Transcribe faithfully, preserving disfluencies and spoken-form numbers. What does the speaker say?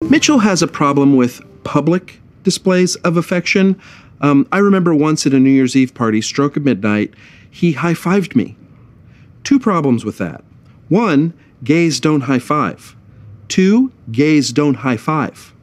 Mitchell has a problem with public displays of affection. Um, I remember once at a New Year's Eve party, stroke of midnight, he high-fived me. Two problems with that. One, gays don't high-five. Two, gays don't high-five.